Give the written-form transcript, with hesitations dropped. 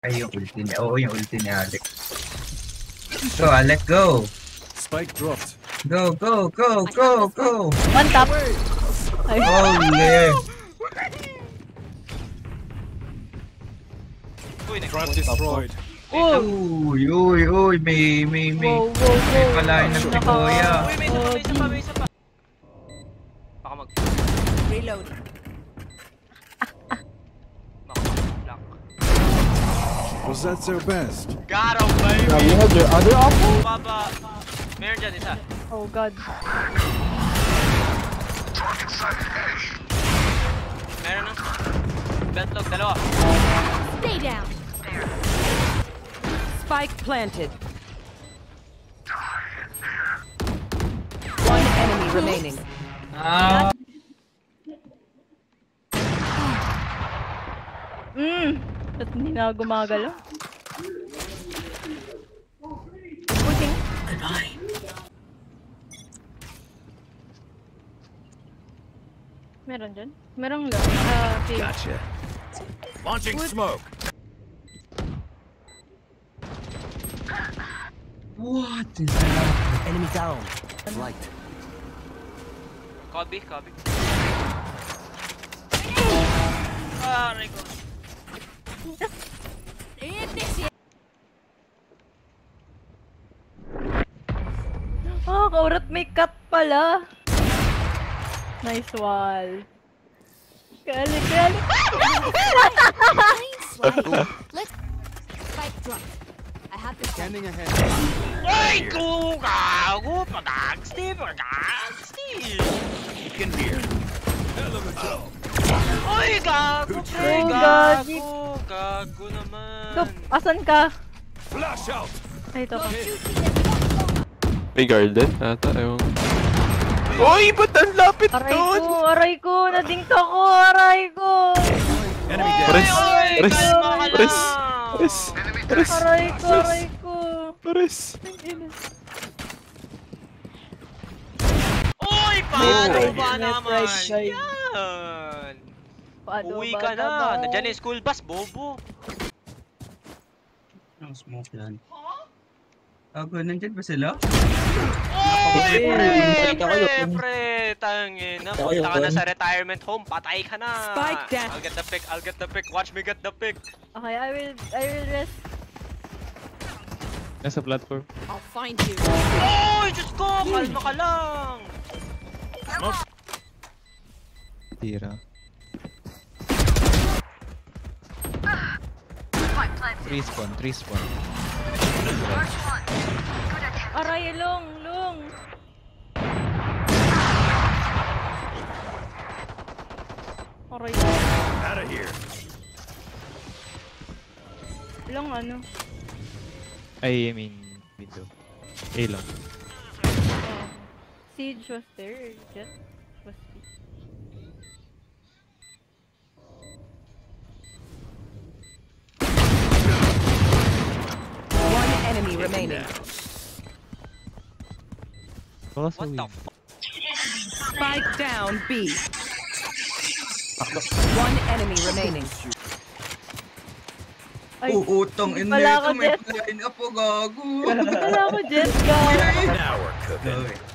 Ay, yung ulti niya. Oo, yung ulti ni Alex. Go, Alex, go! Spike dropped. Go, go, go, go, go! One tap. Ay. Holy! Trap destroyed. Uy, uy, uy, may Wow, wow, wow. palain ng Pikoya. Uy, may isa pa. Baka mag... Reload. Baka mag-block. Was that their best? Got him, baby! Now you have your other option? Baba. Meron dyan isa. Oh god. Meron na. Betlog, dalawa. Stay down. Spike planted. One enemy remaining. Ah, Ba't hindi na ako gumagalaw? Pushing. Meron dyan? Merong lang. Okay. Gotcha. Launching smoke. what is that? Enemy down. Light. Copy. Ah, Rico. Oh, kaurat may cut pala. Nice wall. Galing. Let's spike drop. I have the Scanning ahead. Ay, gago! Padagsti! You can hear. Ay, gago! Pre, Oh, gago! Gago naman! Stop, asan ka? Flash out. Ay, ito ka. May garden ata, ewan. Uy, ba't ang lapit doon? Aray ko, nadingto ko, aray ko. Enemy Pares, down. pares, kalma ka pares, lang. pares, Aray ko. pares. Uy, paano May ba pride, may naman? pride, guys. Yan! Paano Uwi ba ka na! naman? Nandiyan yung school bus, bobo! Ang smoke yan. Gago, nandyan ba sila? Uy, Nakita ko yun. pre! Tangin na, Nakita ko punta ka na yun. sa retirement home, patay ka na! Spike down. I'll get the pick, watch me get the pick! Okay, I will rest. Nasa platform. I'll find you. Uy, Diyos ko! Kalma ka lang! Tira. Three spawn. Aray, long. Aray. Out of here. Long ano? I mean, window. A lang. Siege was there. Jet was One enemy remaining. Baka sa What the win. fuck? Spike down B. One enemy remaining. Ay, Utang hindi ina pala ito, ako may jet. line up po, gago. Wala ako jet, guys. Now we're cooking. Go, eh.